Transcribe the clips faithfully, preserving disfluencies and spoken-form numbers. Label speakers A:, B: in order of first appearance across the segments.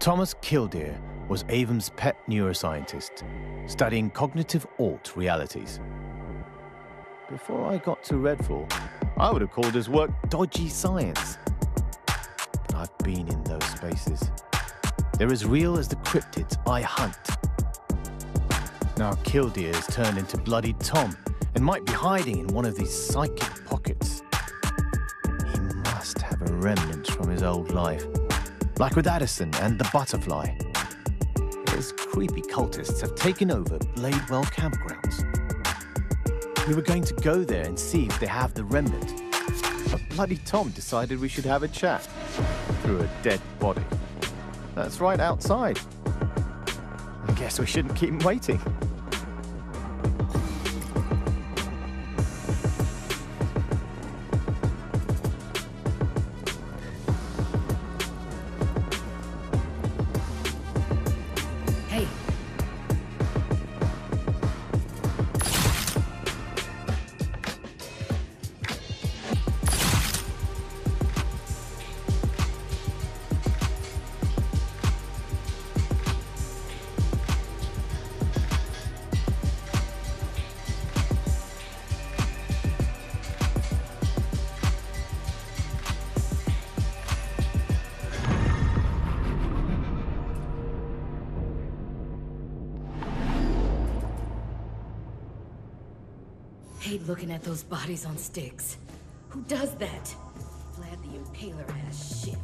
A: Thomas Killdeer was Avon's pet neuroscientist, studying cognitive alt realities. Before I got to Redfall, I would have called his work dodgy science. But I've been in those spaces. They're as real as the cryptids I hunt. Now Killdeer's turned into Bloody Tom and might be hiding in one of these psychic pockets. He must have a remnant from his old life, like with Addison and the Butterfly. Those creepy cultists have taken over Bladewell campgrounds. We were going to go there and see if they have the remnant, but Bloody Tom decided we should have a chat through a dead body. That's right outside. I guess we shouldn't keep him waiting.
B: Hate looking at those bodies on sticks. Who does that? Vlad the Impaler has shit.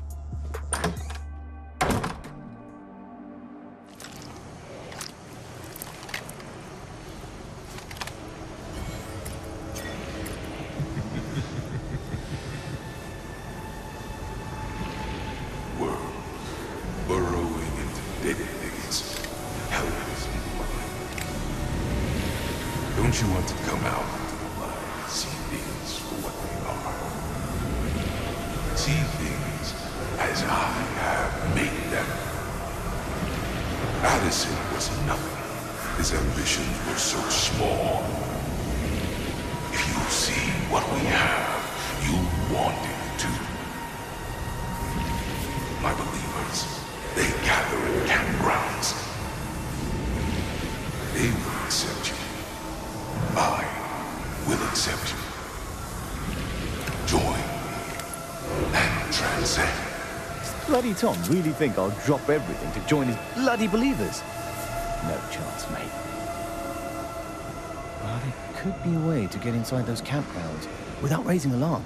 C: World burrowing into dead things. Helpless mind. Don't you want to come out into the light and see things for what they are? See things as I have made them. Addison was nothing. His ambitions were so small. If you see what we have, you want it too. My believers, they gather in campgrounds. They will accept you. I will accept you. Join and transcend.
A: Does Bloody Tom really think I'll drop everything to join his bloody believers? No chance, mate. But it could be a way to get inside those campgrounds without raising alarm.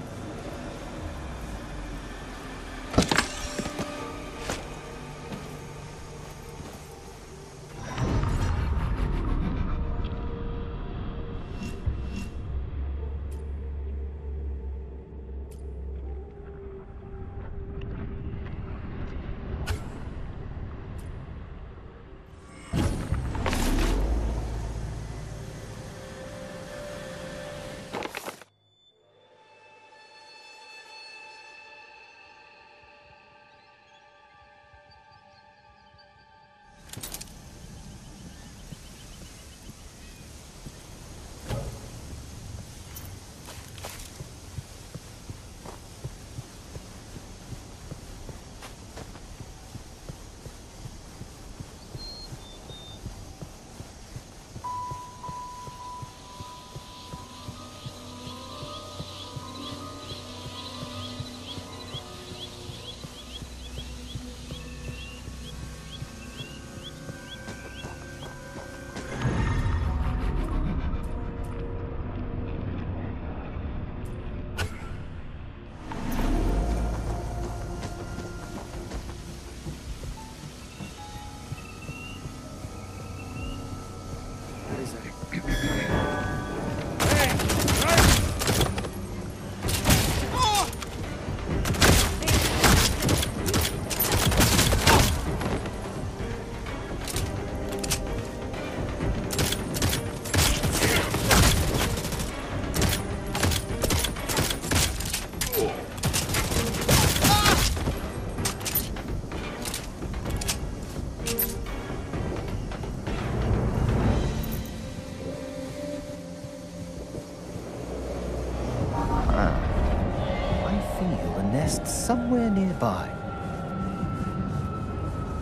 A: Somewhere nearby.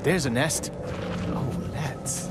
A: There's a nest. Oh, let's.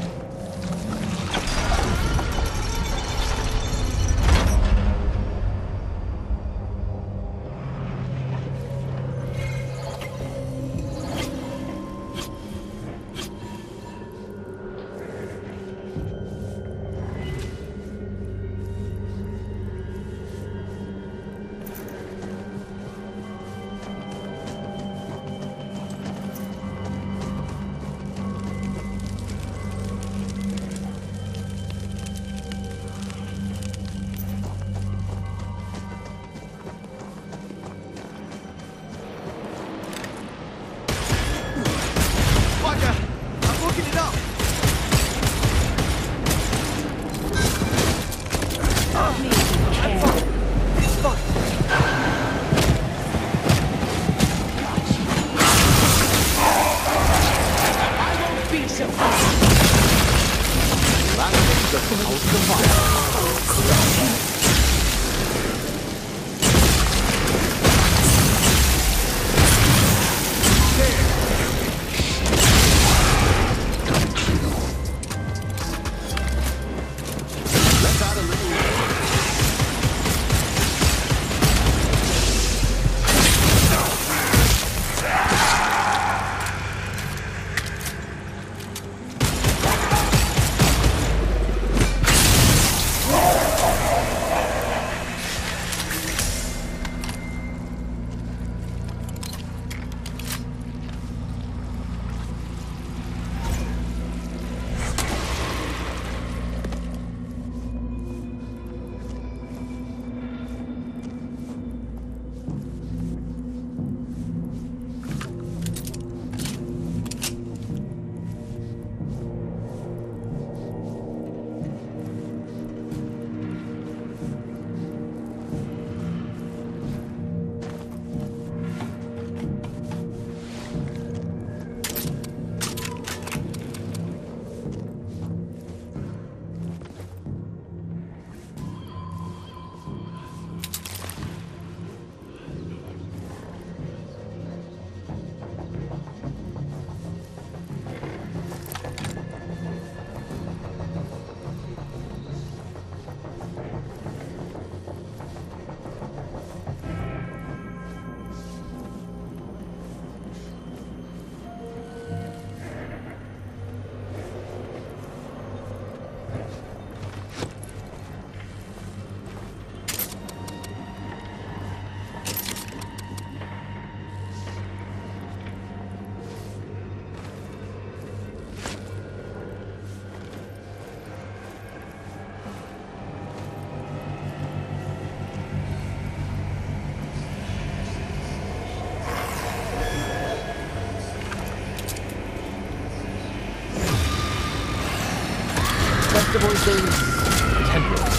D: The voices tendrils.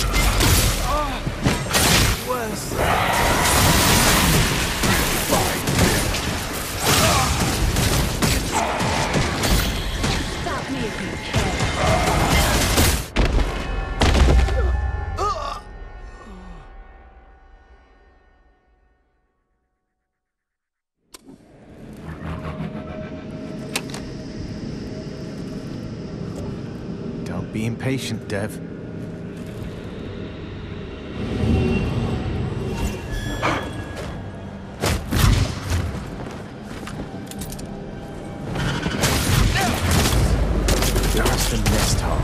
E: Oh, worse.
B: Stop me if you can.
A: Don't be impatient, Dev. There's the nest hole.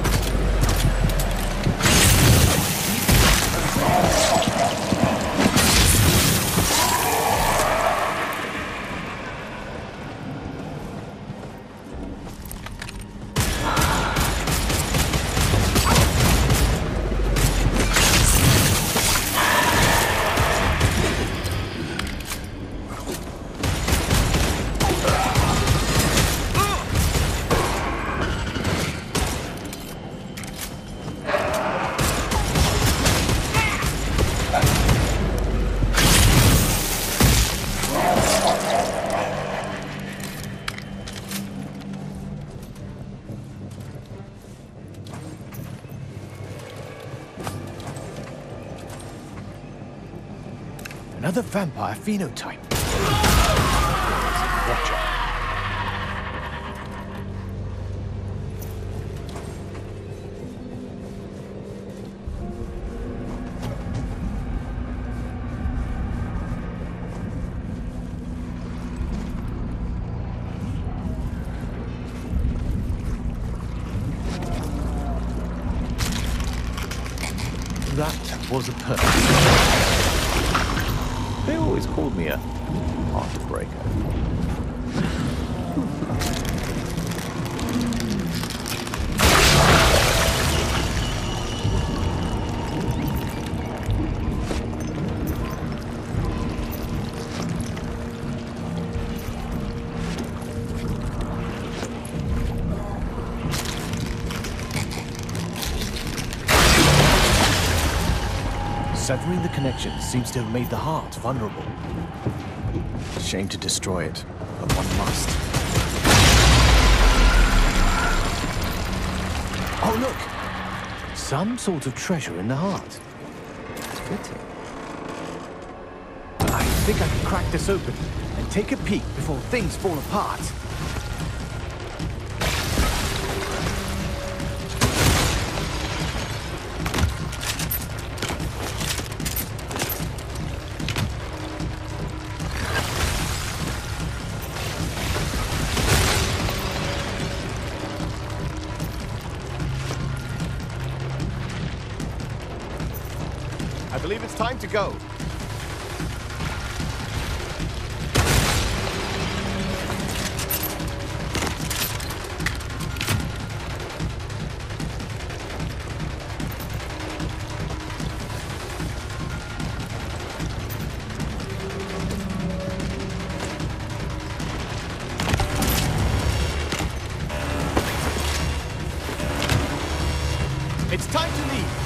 A: Another vampire phenotype. Watch out. That was a perk. They always called me a heartbreaker. Severing the connection seems to have made the heart vulnerable. Shame to destroy it, but one must. Oh, look! Some sort of treasure in the heart. Fitting. I think I can crack this open and take a peek before things fall apart. I believe it's time to go. It's time to leave.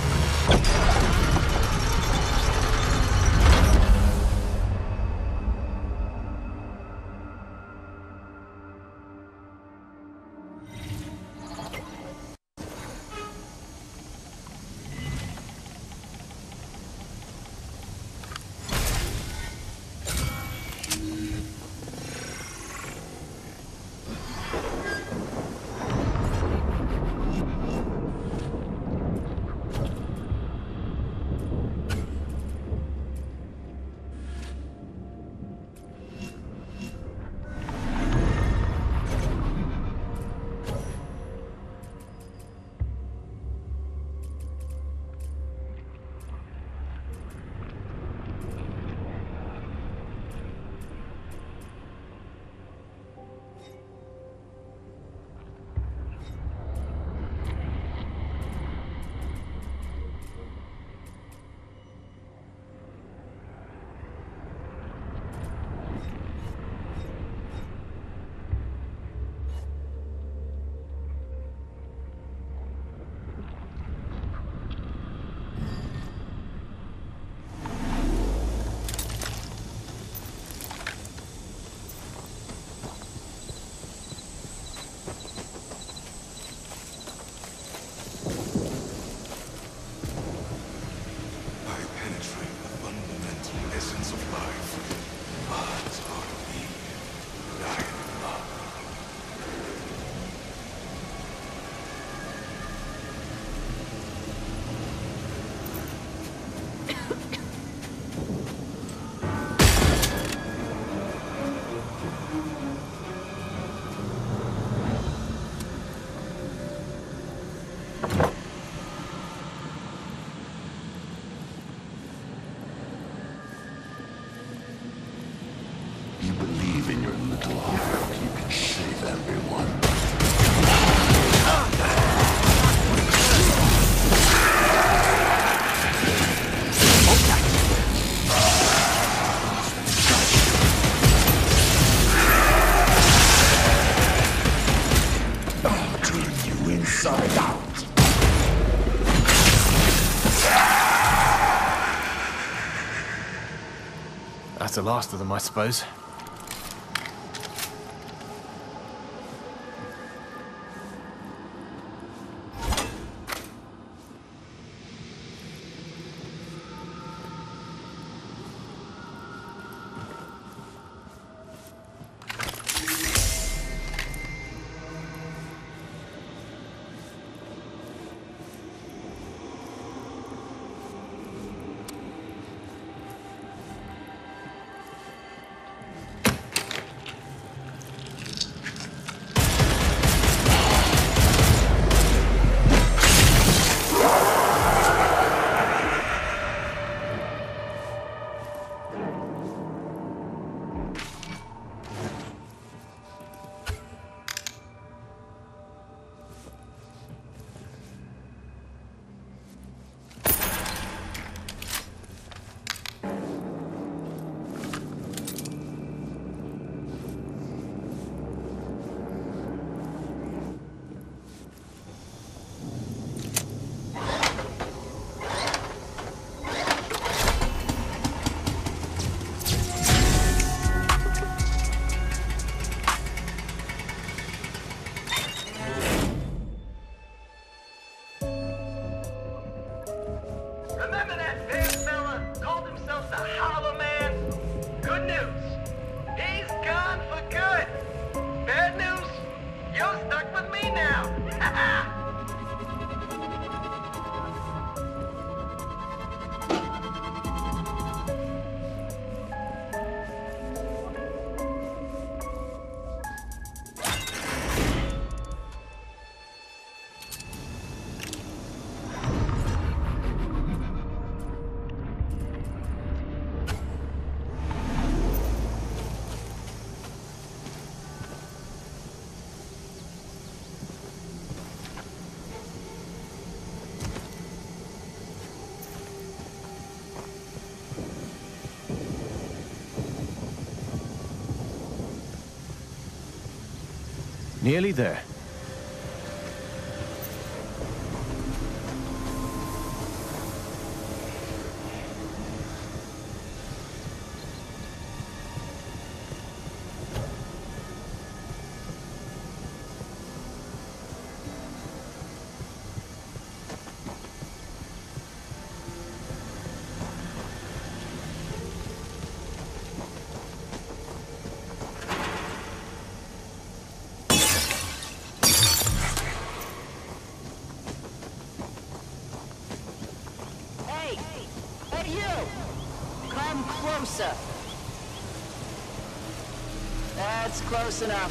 C: You believe in your little heart. You can save everyone. I'll turn you inside out.
A: That's the last of them, I suppose.
F: Good news. He's gone for good. Bad news. You're stuck with me now.
A: Nearly there.
G: Closer. That's close enough.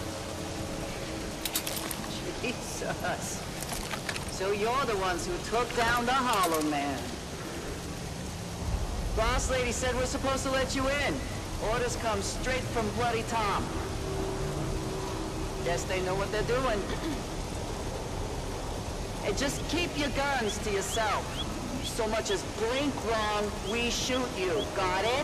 G: Jesus. So you're the ones who took down the Hollow Man. Boss lady said we're supposed to let you in. Orders come straight from Bloody Tom. Guess they know what they're doing. And just keep your guns to yourself. So much as blink wrong, we shoot you. Got it?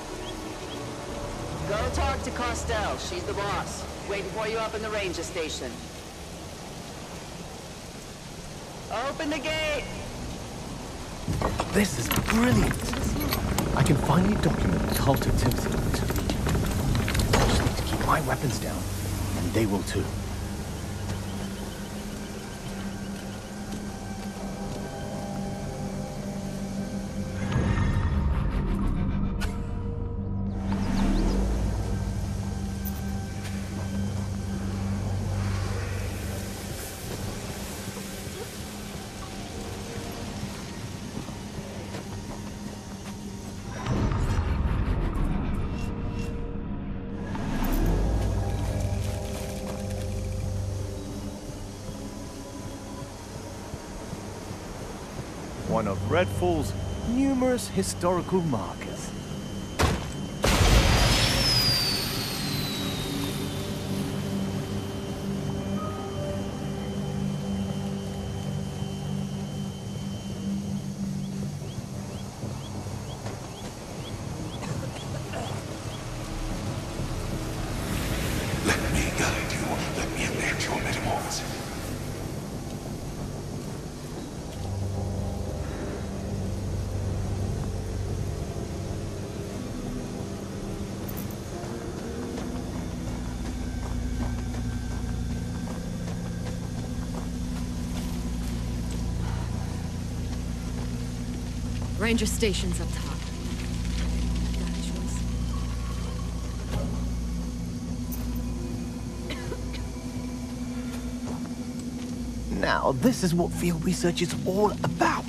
G: Go talk to Costell. She's the boss. Waiting for you up in the ranger station. Open the gate!
A: This is brilliant! I can finally document the cult activity in this region. I just need to keep my weapons down, and they will too. One of Redfall's numerous historical markers.
C: Let me guide you. Let me enact your metamorphosis.
B: Ranger station's up top. Got a choice.
A: Now, this is what field research is all about.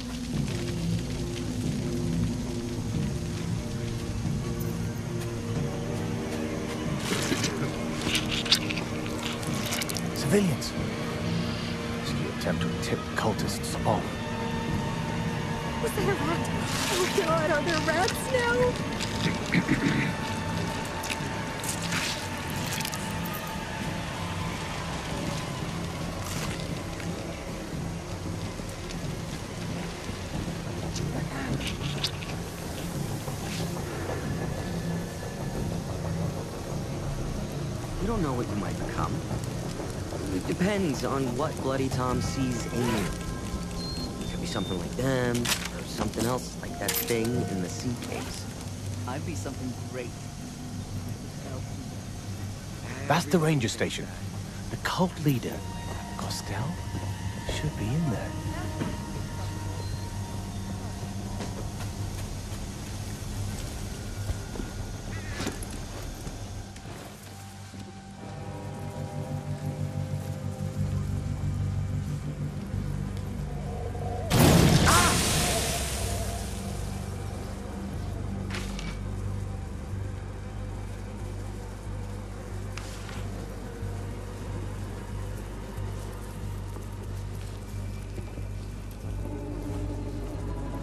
A: Civilians. Risky attempt to tip cultists off.
B: Was there a rat? Oh god, are there rats now?
H: You don't know what you might become. It depends on what Bloody Tom sees in you. It could be something like them, or something else like that thing in the sea caves.
G: I'd be something great.
A: That's the ranger station. The cult leader, Costell, should be in there.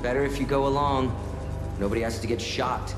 H: Better if you go along. Nobody has to get shot.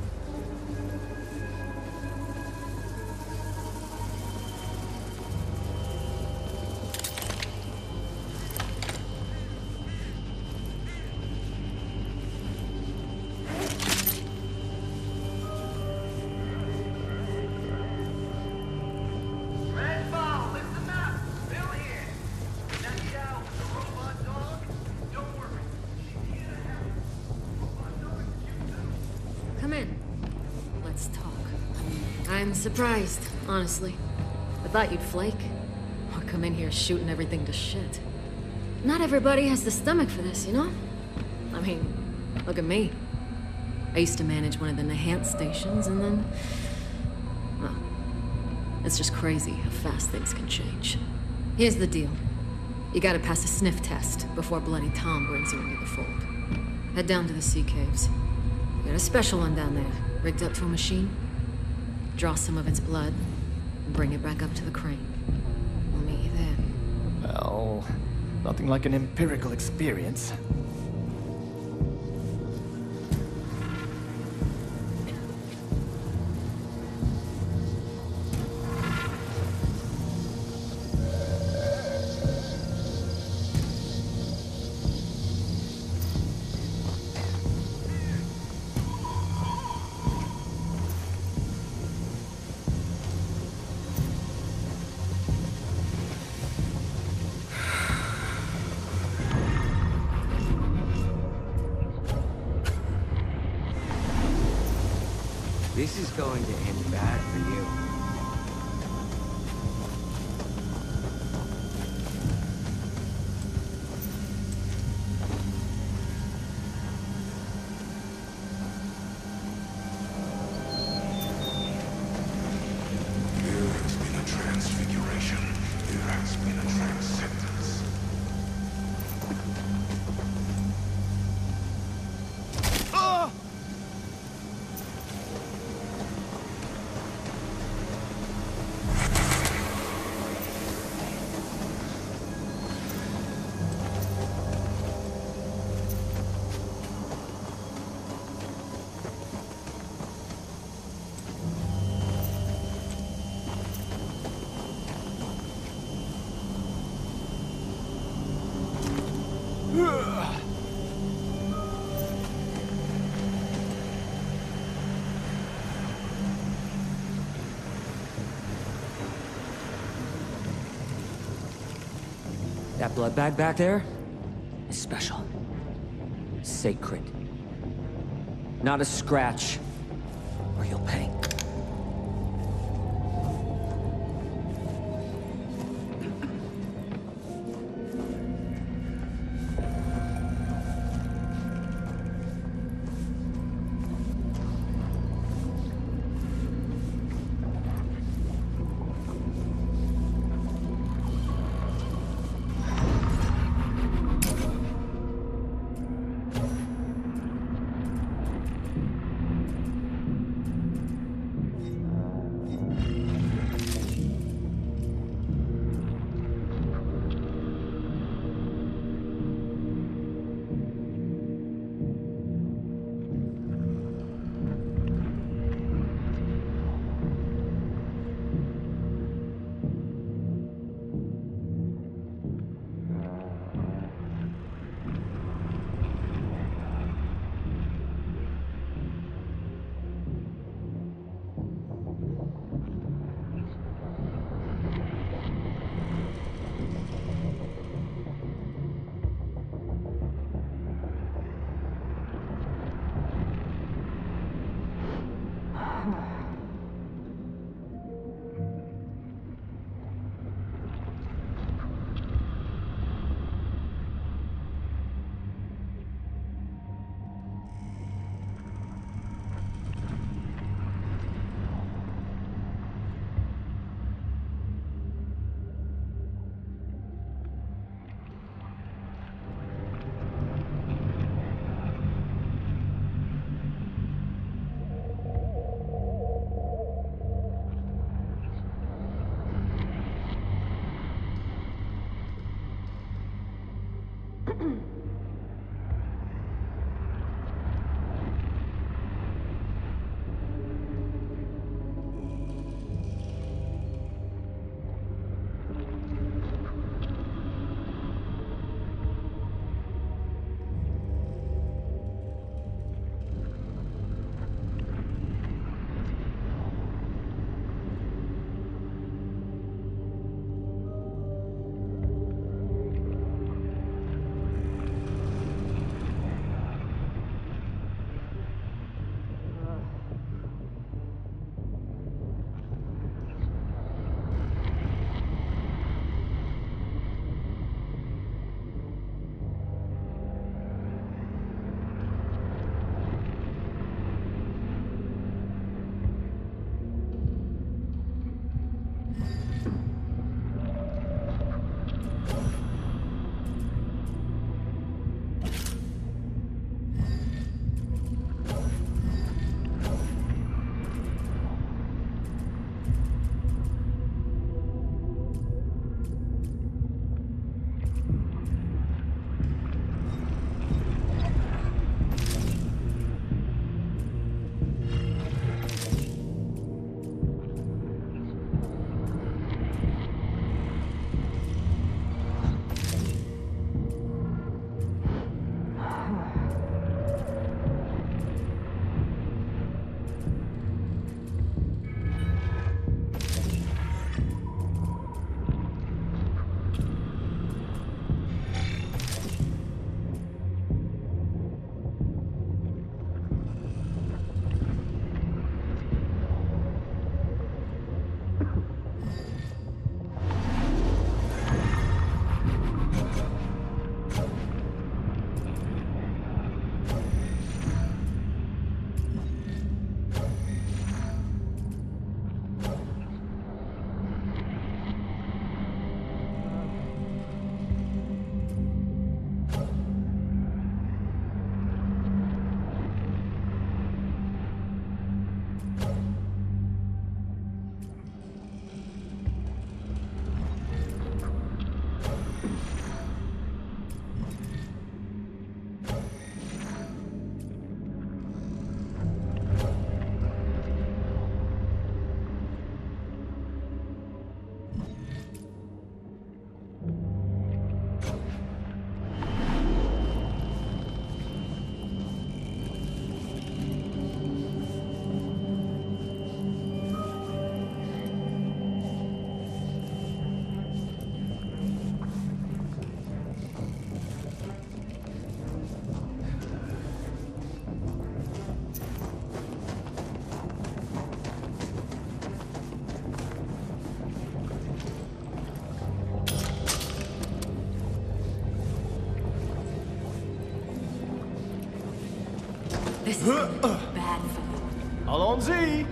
F: Redfall, listen up. Bill here. Knocked out with the robot dog. Don't worry. She's here to help. Robot dog, you too.
B: Come in. Let's talk. I'm surprised, honestly. I thought you'd flake. Or come in here shooting everything to shit. Not everybody has the stomach for this, you know? I mean, look at me. I used to manage one of the Nahant stations, and then... well, it's just crazy how fast things can change. Here's the deal. You gotta pass a sniff test before Bloody Tom brings you into the fold. Head down to the sea caves. Got a special one down there, rigged up to a machine. Draw some of its blood, and bring it back up to the crane. I'll meet you there.
D: Well, nothing like an empirical experience.
H: This is going to end bad for you.
C: There has been a transfiguration. There has been a transcendence.
H: That blood bag back there is special. Sacred. Not a scratch, or you'll pay.
B: This is bad for you.
D: Allons-y!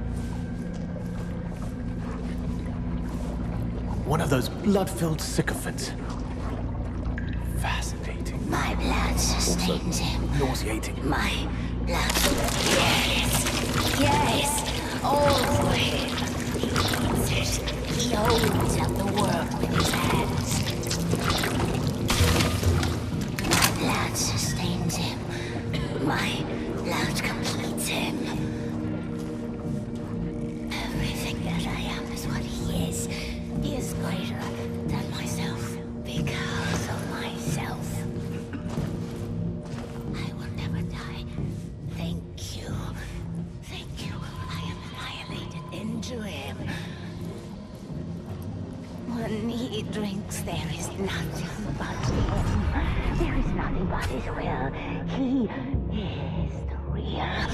D: One of those blood-filled sycophants. Fascinating.
I: My blood sustains him.
D: Nauseating.
I: My blood. Yes. Yes. All for him. He eats it. He holds up the world with his hands. My blood sustains him. My blood completes him. Everything that I am is what he is. He is greater than myself because of myself. I will never die. Thank you. Thank you. I am annihilated into him. When he drinks, there is nothing but him. There is nothing but his will. He is the real.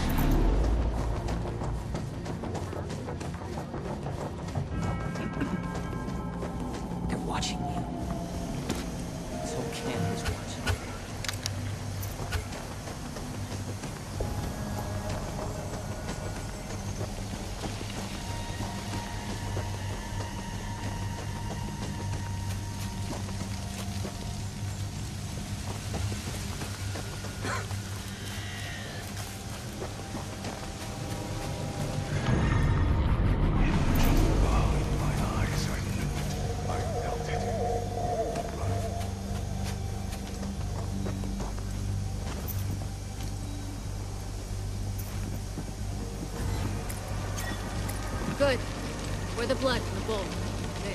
H: They're watching you. This whole camp is watching you.
B: Good. Where the blood from the bowl. There.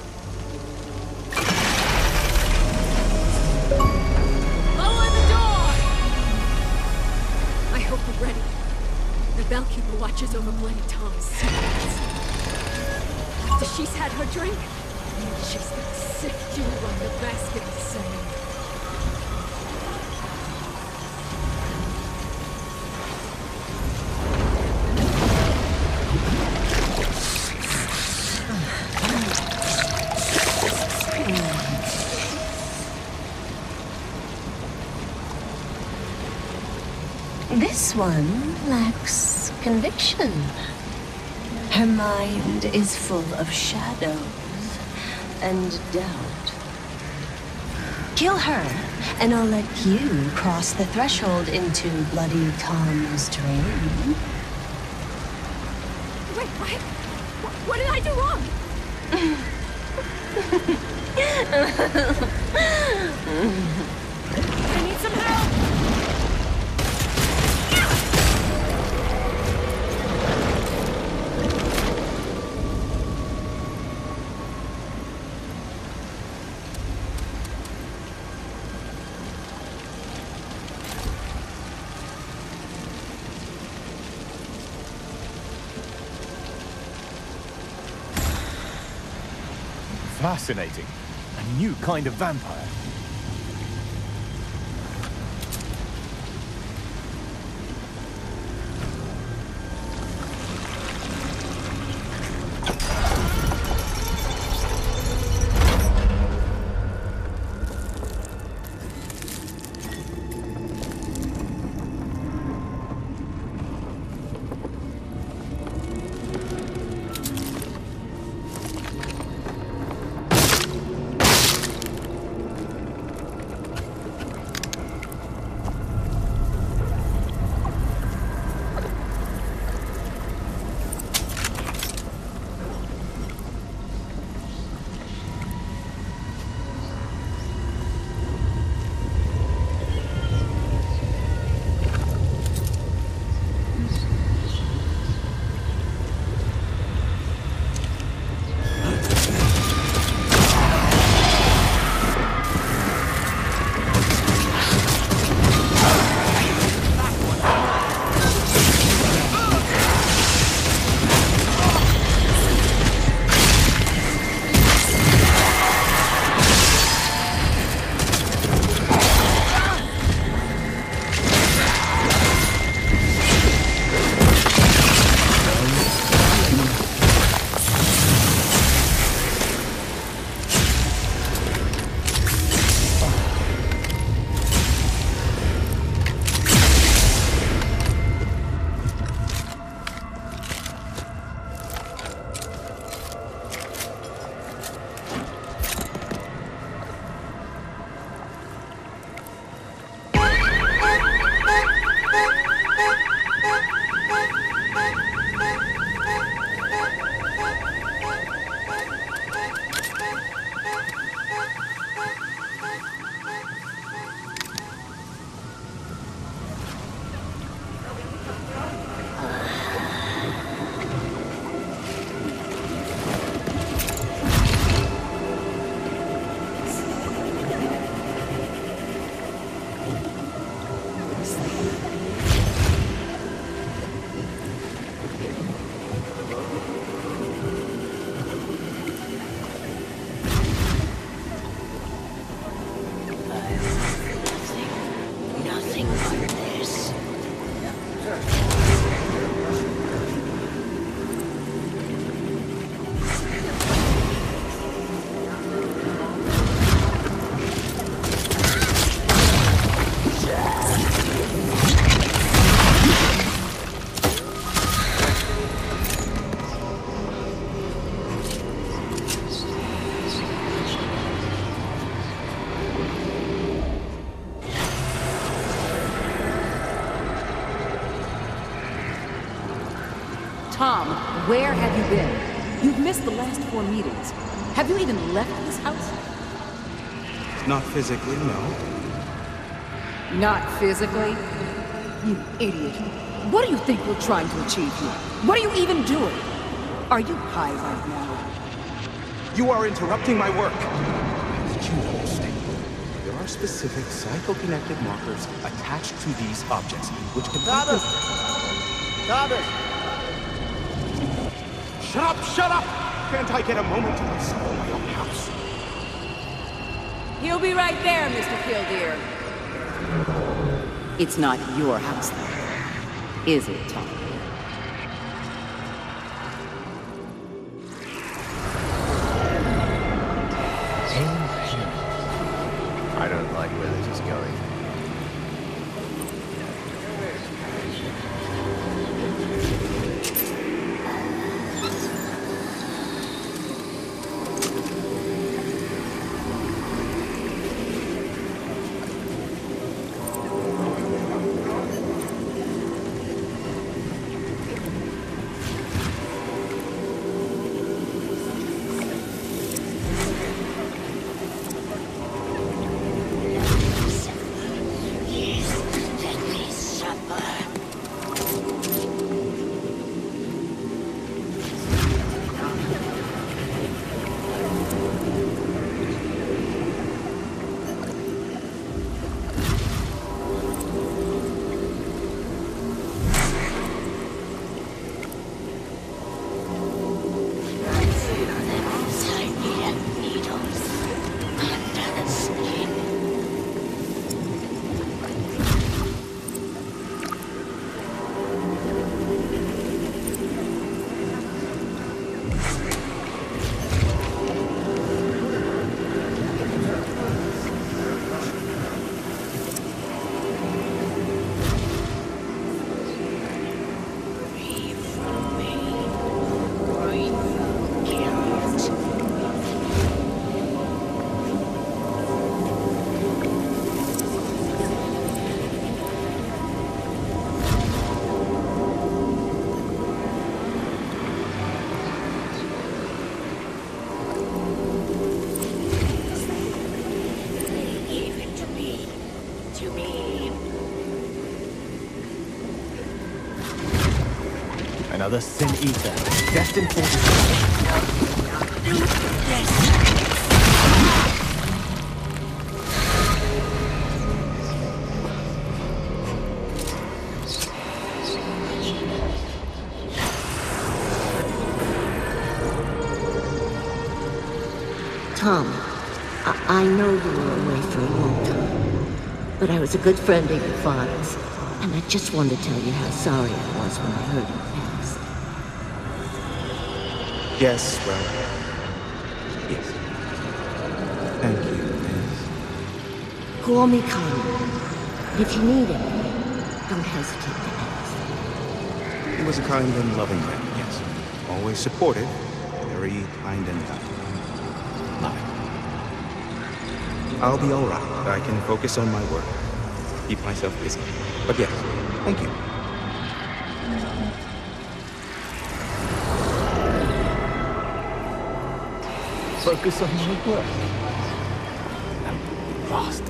B: Lower the door! I hope we're ready. The Bellkeeper watches over Bloody Tom's secrets. After she's had her drink, she's gonna sift you on the basket of sand.
I: This one lacks conviction. Her mind is full of shadows and doubt. Kill her, and I'll let you cross the threshold into Bloody Tom's dream.
B: Wait, what? What, what did I do wrong? I need some help!
A: Fascinating. A new kind of vampire.
J: Tom, where have you been? You've missed the last four meetings. Have you even left this house?
K: Not physically, no.
J: Not physically? You idiot. What do you think we're trying to achieve here? What are you even doing? Are you high right now?
K: You are interrupting my work. Did you understand? There are specific psychokinetic markers attached to these objects, which can...
E: Thomas! Thomas!
K: Shut up! Shut up! Can't I get a moment to myself in my own house?
J: He'll be right there, Mister Killdeer. It's not your house, though. Is it, Tom?
A: I don't like where this is going. Another Sin Eater, destined for
L: Tom, I, I know you were away for a long time, but I was a good friend of your father's, and I just wanted to tell you how sorry I was when I heard you passed.
K: Yes, well... yes. Thank you, yes.
L: Call me Conrad. If you need anything, don't hesitate to ask.
K: He was a kind and loving man, yes. Always supportive, very kind and kind. Loving. I'll be all right. I can focus on my work. Keep myself busy. But yes, thank you.
D: Focus on my work. That bastard.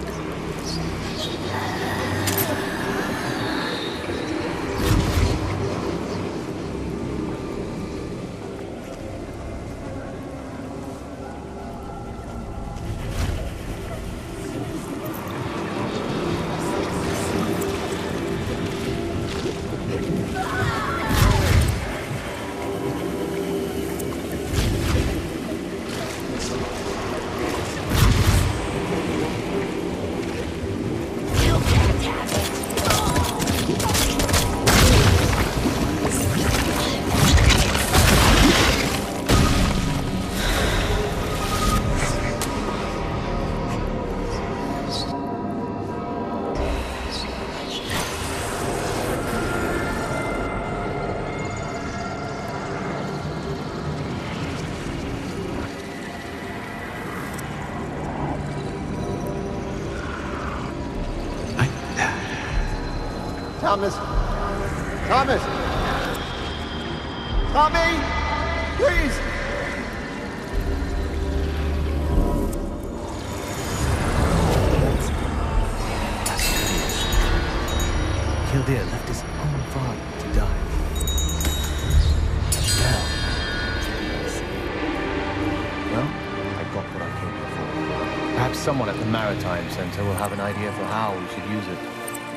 E: Thomas! Thomas! Tommy! Please!
A: Kildare left his own father to die. Now, well, I got what I came here for. Perhaps someone at the Maritime Center will have an idea for how we should use it.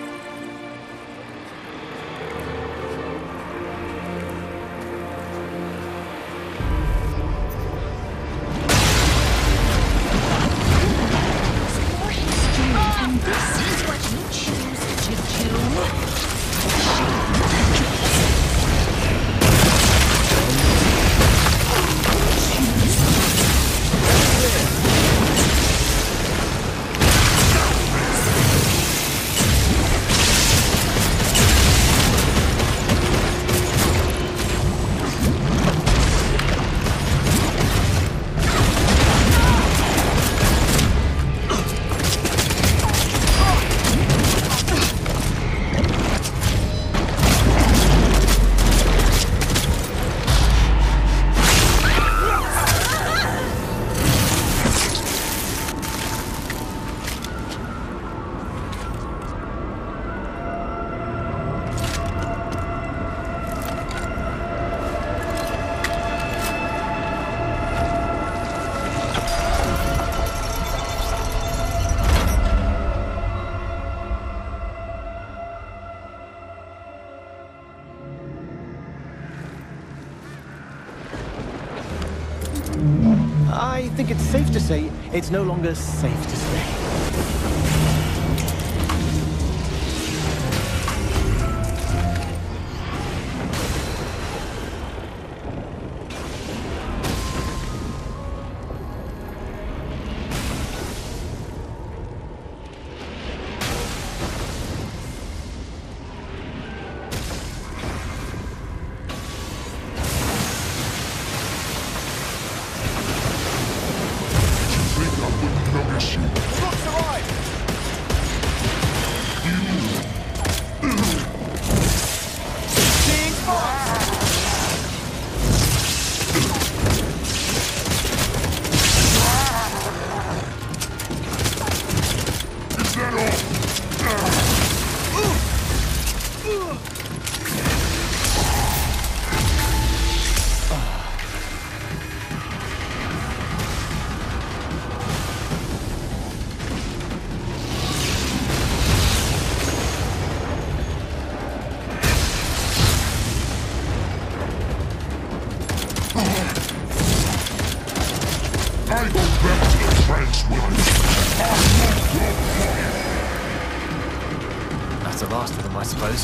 A: I think it's safe to say it's no longer safe to stay. That's the last of them, I suppose.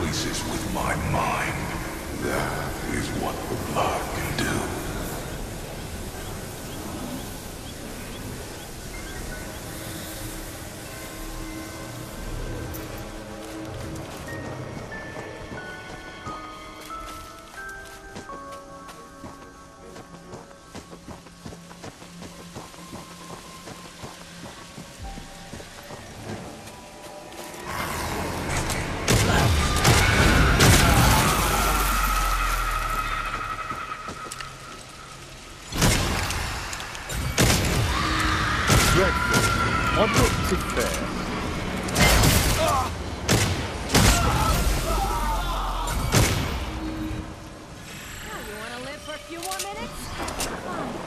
C: places with my mind. That is what the blood can do.
A: What looks it fair?
B: You wanna live for a few more minutes?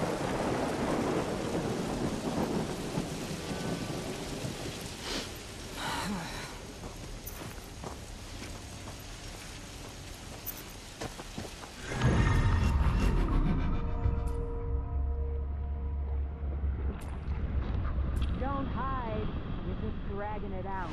G: Don't hide. You're just dragging it out.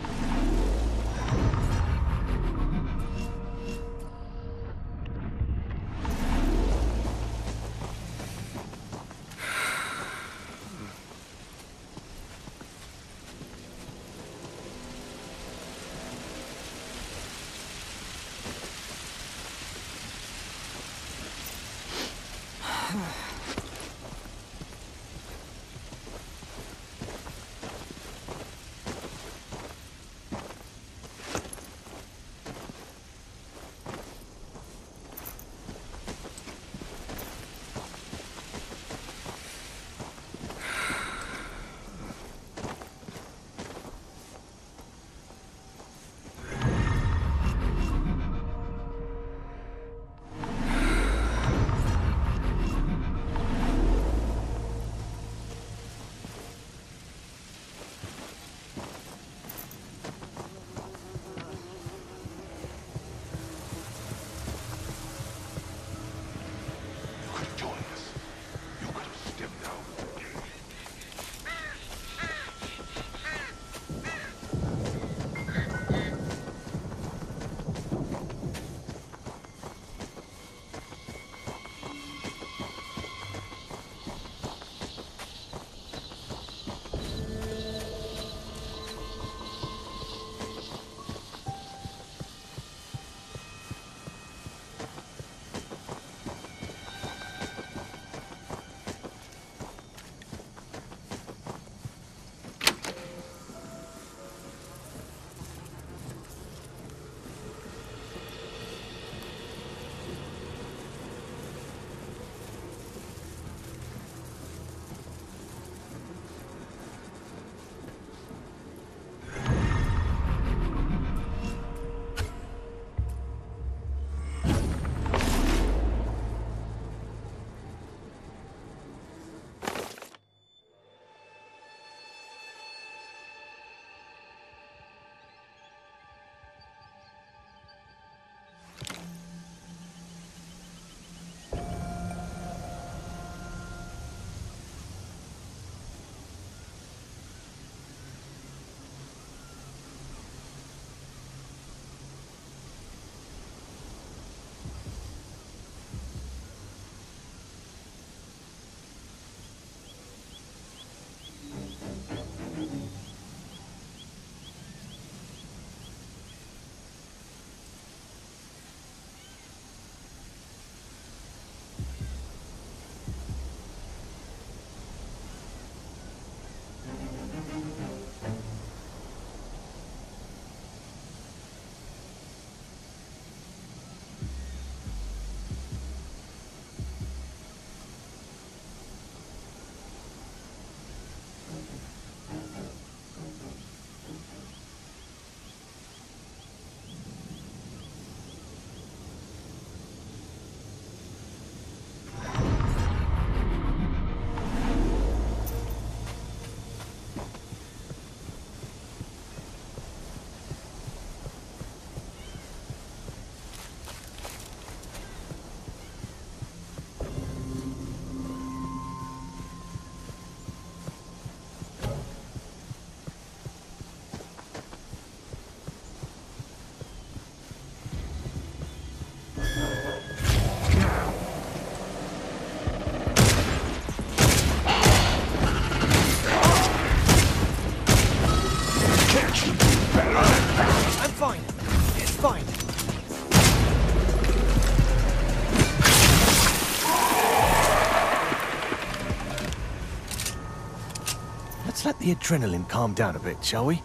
A: Let's let the adrenaline calm down a bit, shall we?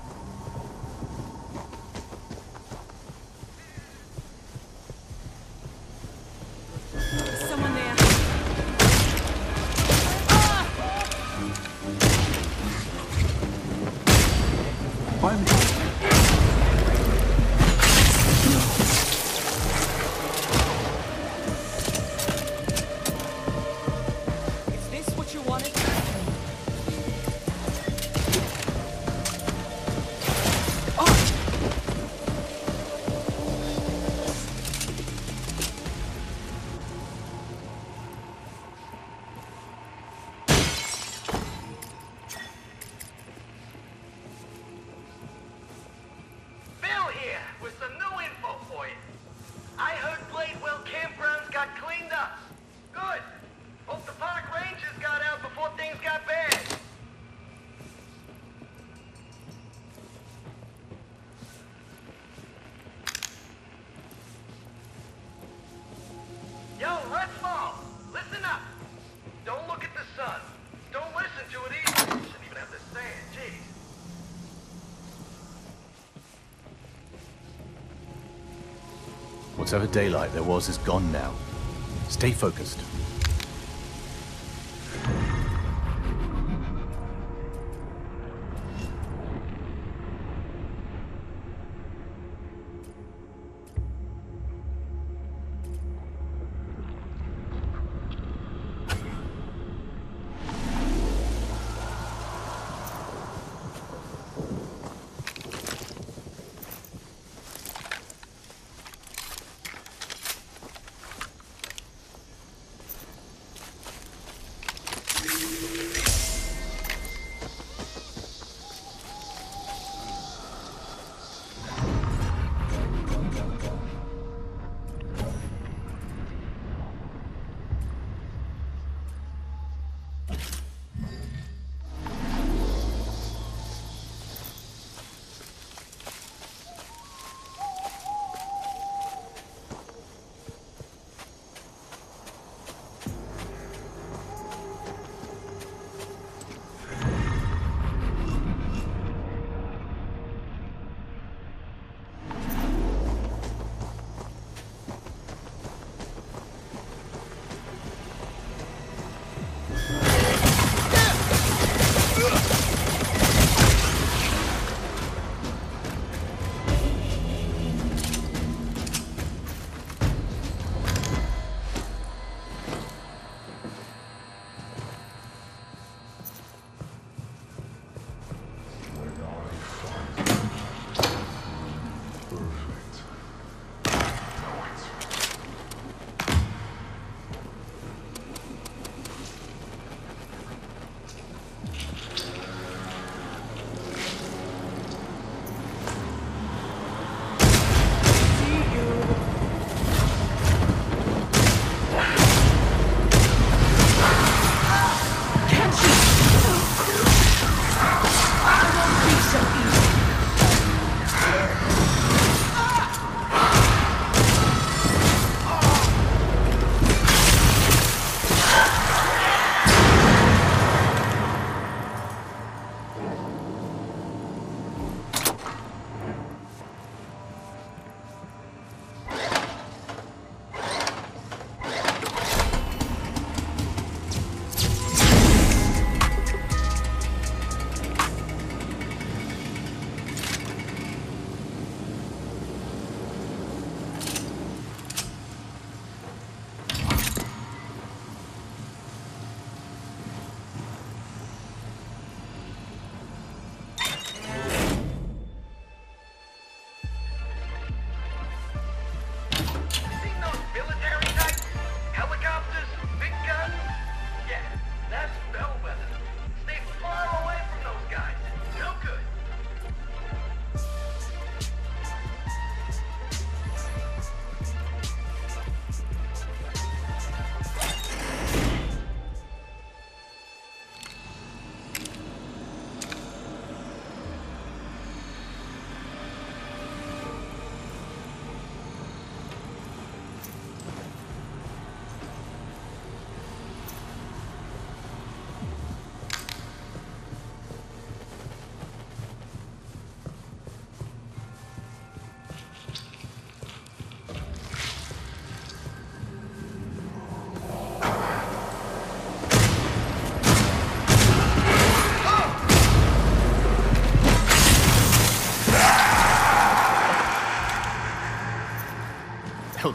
J: Someone there.
K: I'm...
J: Is this what you wanted?
F: Bill here with some new info for you. I heard Bladewell campgrounds got cleaned up. Good. Hope the park rangers got out before things got bad. Yo, Redfall, listen up. Don't look at the sun. Don't listen to it either. Shouldn't even have to say it, jeez.
A: Whatever daylight there was is gone now. Stay focused.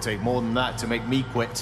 A: take more than that to make me quit.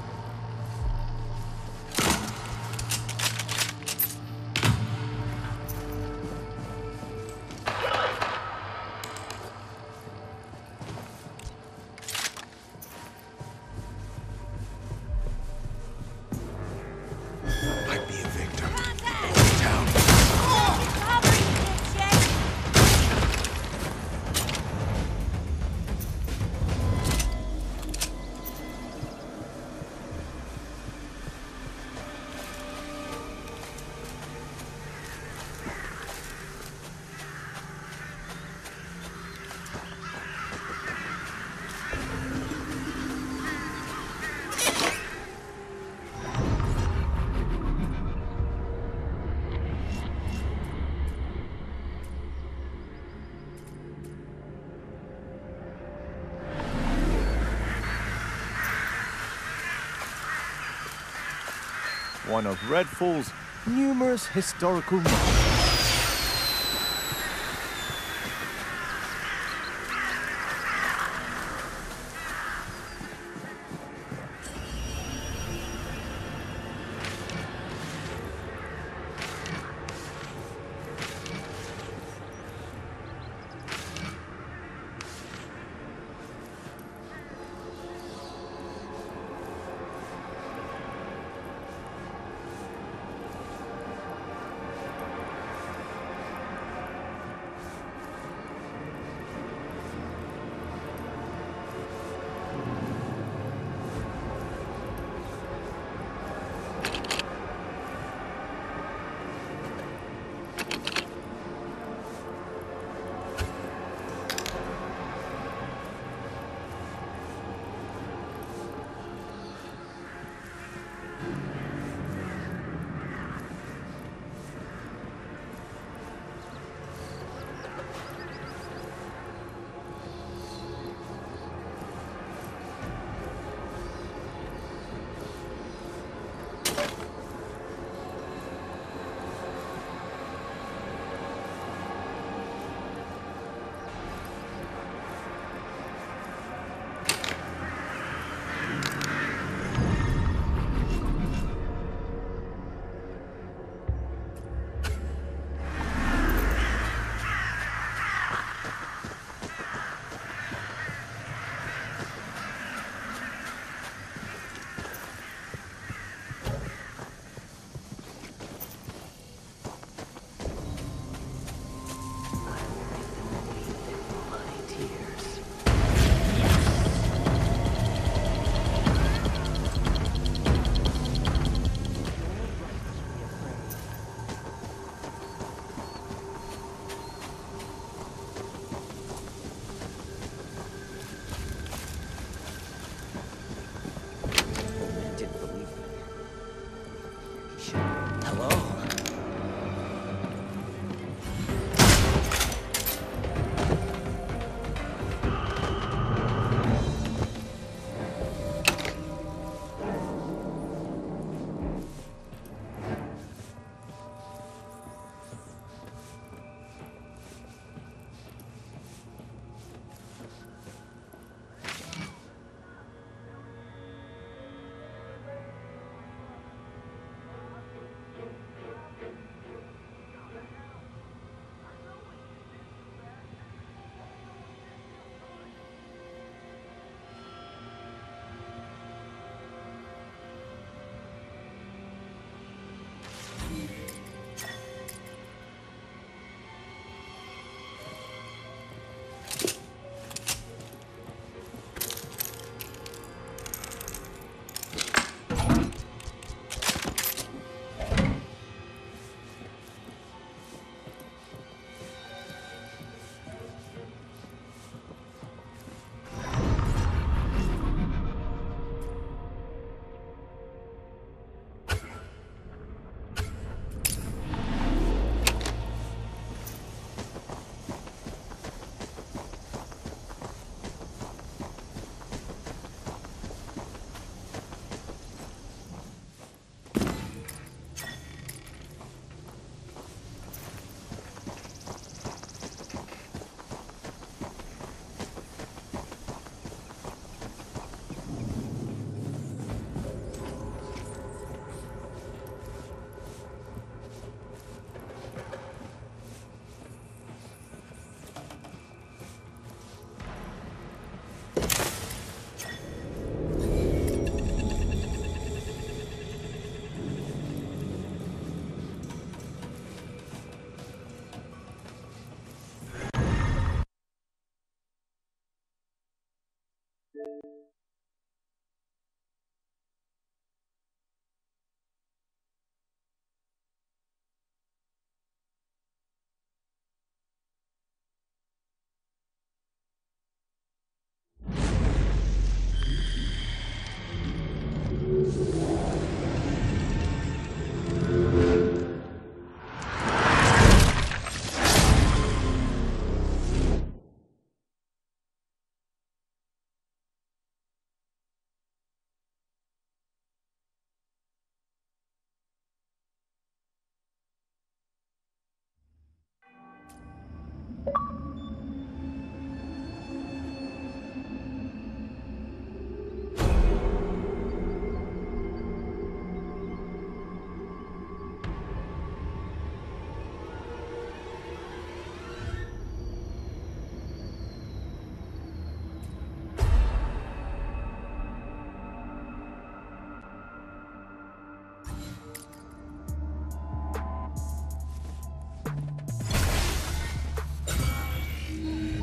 A: One of Redfall's numerous historical markers.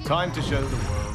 A: Time to show the world.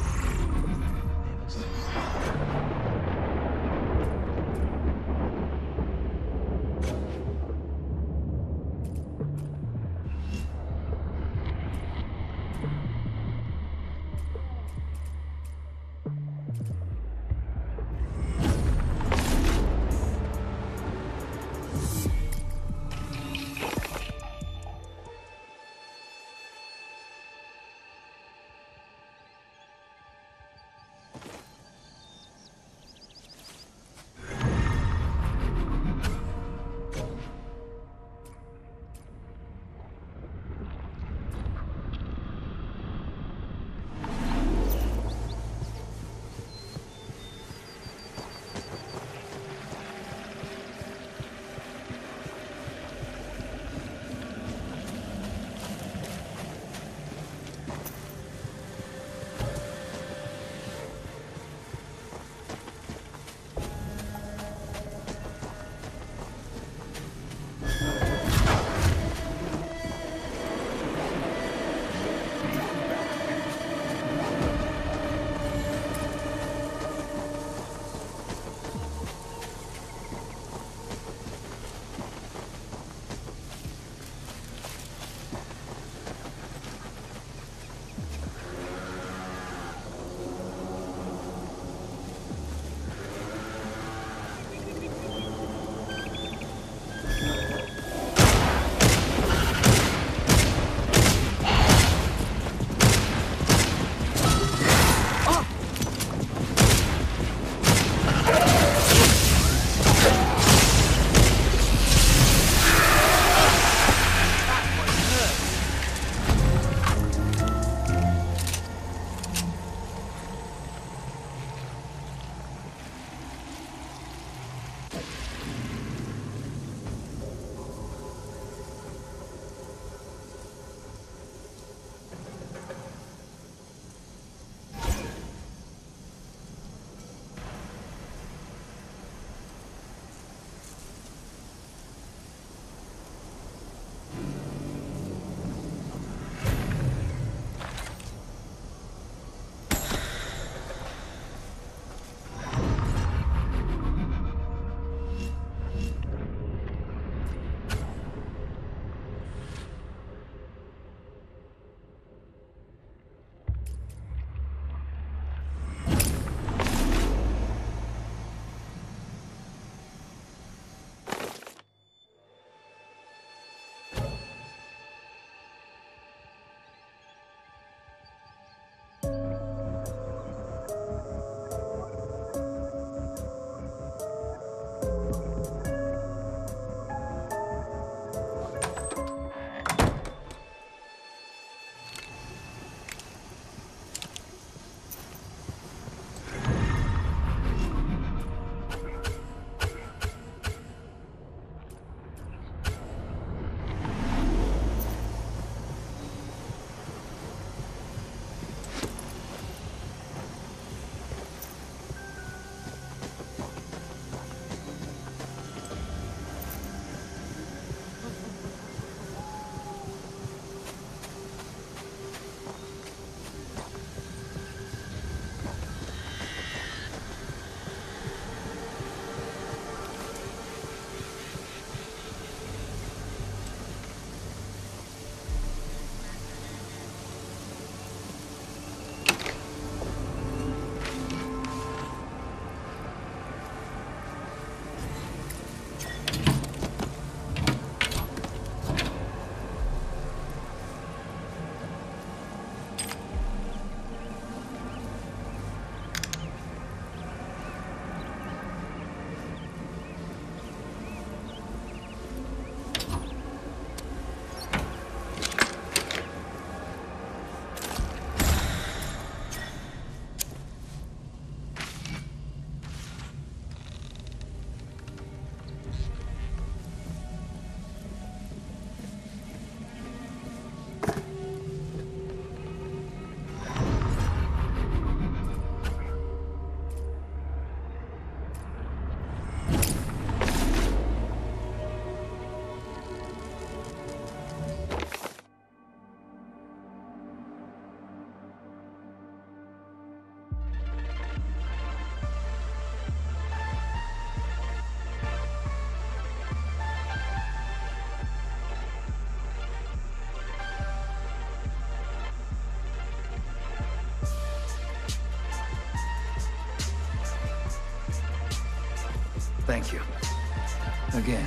M: Thank you. Again.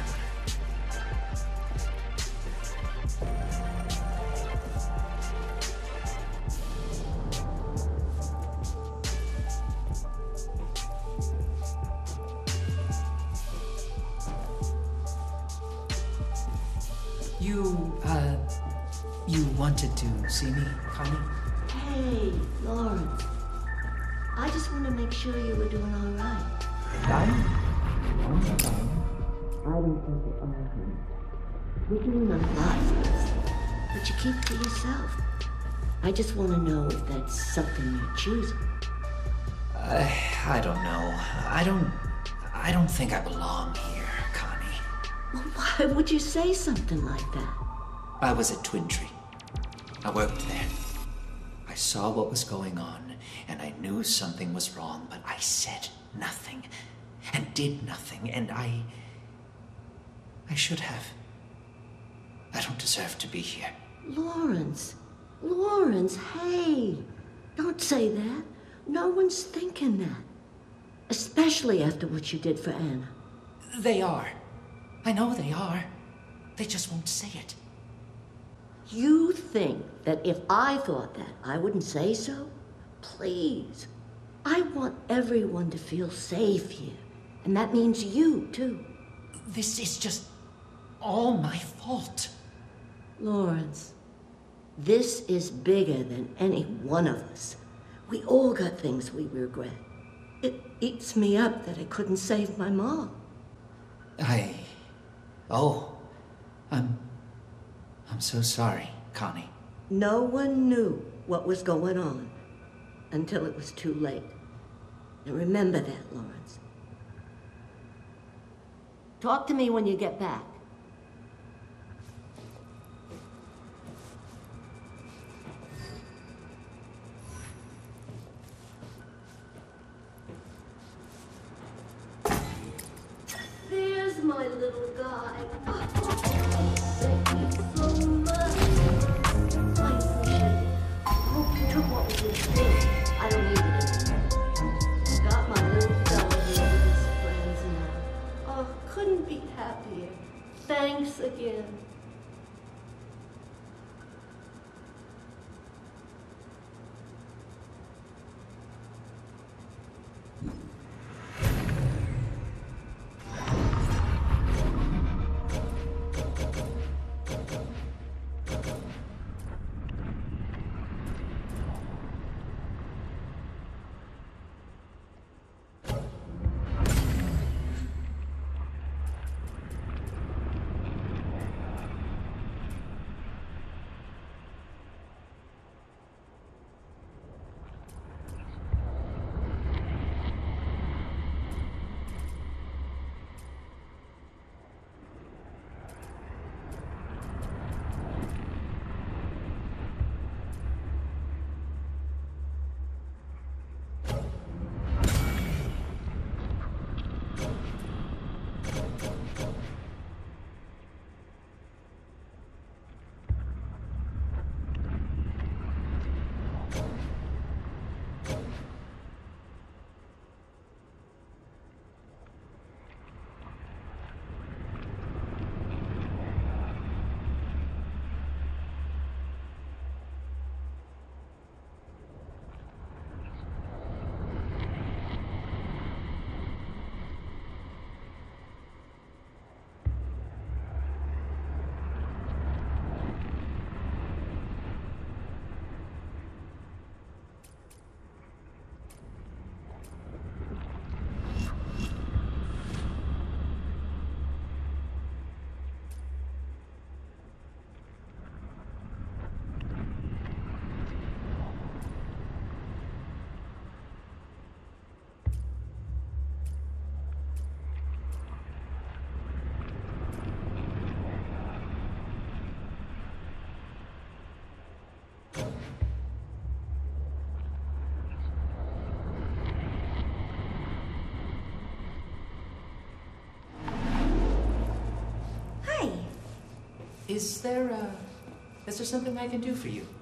N: You, uh, you wanted to see me, Connie?
L: Hey, Lawrence. I just want to make sure you were doing all right.
N: Dying?
L: I don't think you are, honey. You're doing a lot for us, but you keep it to yourself. I just want to know if that's something you're choosing.
N: Uh, I don't know. I don't... I don't think I belong here, Connie.
L: Well, why would you say something like that?
N: I was at Twin Tree. I worked there. I saw what was going on, and I knew something was wrong, but I said nothing, and did nothing, and I... I should have. I don't deserve to be here.
L: Lawrence. Lawrence, hey. Don't say that. No one's thinking that. Especially after what you did for Anna.
N: They are. I know they are. They just won't say it.
L: You think that if I thought that, I wouldn't say so? Please. I want everyone to feel safe here. And that means you, too.
N: This is just all my fault.
L: Lawrence, this is bigger than any one of us. We all got things we regret. It eats me up that I couldn't save my mom.
N: I... Oh, I'm... I'm so sorry, Connie.
L: No one knew what was going on until it was too late. And remember that, Lawrence. Talk to me when you get back. There's my little guy. Oh, thank you so much. I appreciate it. I hope you took what was in the thing. I don't need it anymore. Got my little fella here with his friends now. Oh, couldn't be happier. Thanks again.
N: Is there, uh... is there something I can do for you?